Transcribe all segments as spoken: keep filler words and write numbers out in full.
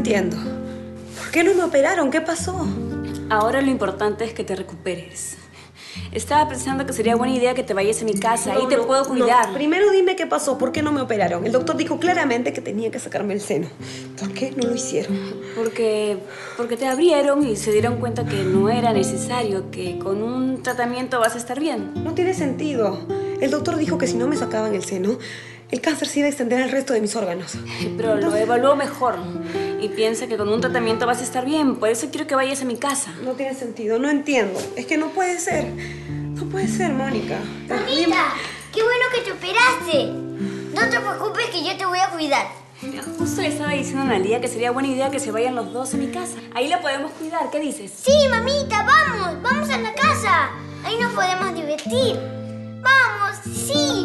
entiendo. ¿Por qué no me operaron? ¿Qué pasó? Ahora lo importante es que te recuperes. Estaba pensando que sería buena idea que te vayas a mi casa. No, Ahí te no, puedo cuidar. No. Primero dime qué pasó. ¿Por qué no me operaron? El doctor dijo claramente que tenía que sacarme el seno. ¿Por qué no lo hicieron? Porque, porque te abrieron y se dieron cuenta que no era necesario, que con un tratamiento vas a estar bien. No tiene sentido. El doctor dijo que si no me sacaban el seno, el cáncer se iba a extender al resto de mis órganos. Pero lo evaluó mejor y piensa que con un tratamiento vas a estar bien. Por eso quiero que vayas a mi casa. No tiene sentido, no entiendo. Es que no puede ser. No puede ser, Mónica. Mamita, qué bueno que te operaste. No te preocupes que yo te voy a cuidar. Justo le estaba diciendo a Analia que sería buena idea que se vayan los dos a mi casa. Ahí la podemos cuidar, ¿qué dices? Sí, mamita, vamos, vamos a la casa. Ahí nos podemos divertir. Vamos, sí.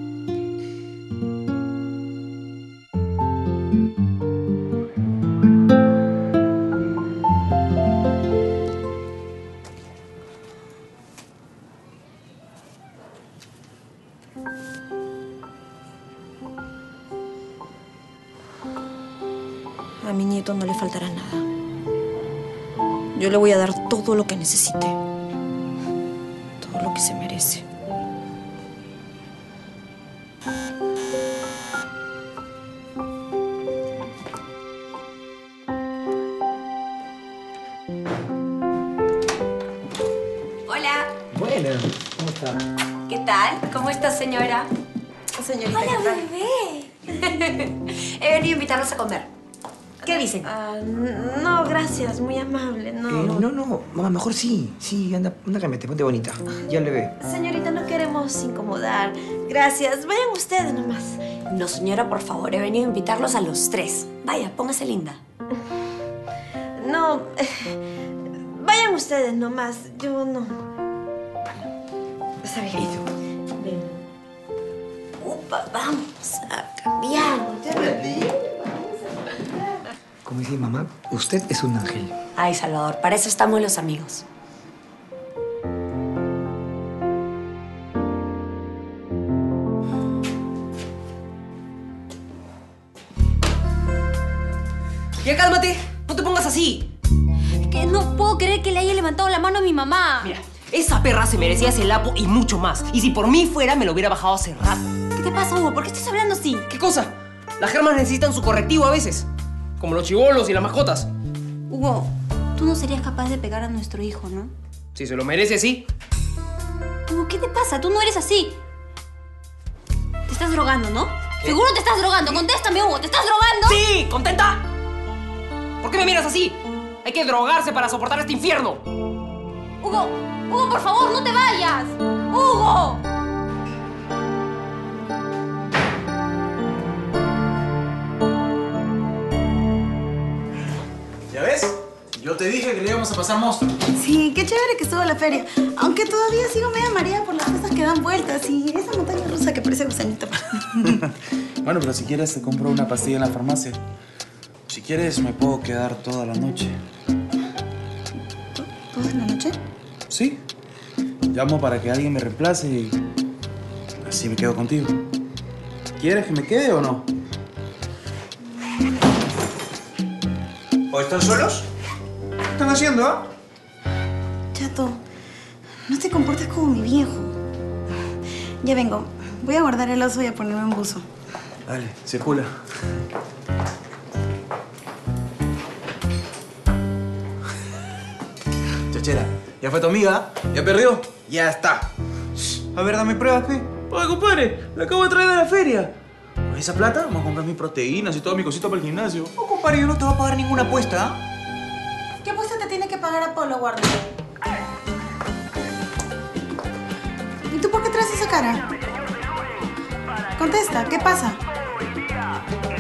A mi nieto no le faltará nada. Yo le voy a dar todo lo que necesite. Todo lo que se merece. Hola. Buenas, ¿cómo está? ¿Qué tal? ¿Cómo está, señora? Señorita, Hola, ¿qué tal? bebé. He venido a invitarlos a comer. ¿Qué dicen? Ah, no, gracias, muy amable. No, Eh, no, no, mamá, mejor sí. Sí, anda, anda, cámbiate, ponte bonita. Ya le ve. Señorita, no queremos incomodar. Gracias, vayan ustedes nomás. No, señora, por favor, he venido a invitarlos a los tres. Vaya, póngase linda. No, eh, vayan ustedes nomás. Yo no. Está bien. Ven. Upa, vamos a cambiar. Como dice mi mamá, usted es un ángel. Ay, Salvador, para eso estamos los amigos. Ya cálmate, no te pongas así. Que no puedo creer que le haya levantado la mano a mi mamá. Mira, esa perra se merecía ese lapo y mucho más. Y si por mí fuera, me lo hubiera bajado hace rato. ¿Qué te pasa, Hugo? ¿Por qué estás hablando así? ¿Qué cosa? Las germas necesitan su correctivo a veces. Como los chibolos y las mascotas. Hugo, tú no serías capaz de pegar a nuestro hijo, ¿no? Si se lo merece, sí. Hugo, ¿qué te pasa? Tú no eres así. Te estás drogando, ¿no? ¿Qué? Seguro te estás drogando. Contéstame, Hugo. ¿Te estás drogando? ¡Sí! ¿Contenta? ¿Por qué me miras así? Hay que drogarse para soportar este infierno. Hugo, Hugo, por favor, no te vayas. Hugo. ¿Ya ves? Yo te dije que le íbamos a pasar monstruo. Sí, qué chévere que estuvo la feria. Aunque todavía sigo media mareada por las cosas que dan vueltas y esa montaña rusa que parece gusanito. Bueno, pero si quieres te compro una pastilla en la farmacia. Si quieres me puedo quedar toda la noche. ¿Toda la noche? Sí. Llamo para que alguien me reemplace y así me quedo contigo. ¿Quieres que me quede o no? ¿O están solos? ¿Qué están haciendo, ah? Chato, no te comportes como mi viejo. Ya vengo. Voy a guardar el oso y a ponerme en buzo. Dale, circula. Chachera, ¿ya fue tu amiga? ¿Ya perdió? Ya está. A ver, dame pruebas, pe. Oye, compadre, la acabo de traer de la feria. Con esa plata vamos a comprar mis proteínas y todo mi cosito para el gimnasio. Oh, compadre, yo no te voy a pagar ninguna apuesta, ¿ah? ¿Qué apuesta te tiene que pagar Apolo, guarda? ¿Y tú por qué traes esa cara? Contesta, ¿qué pasa?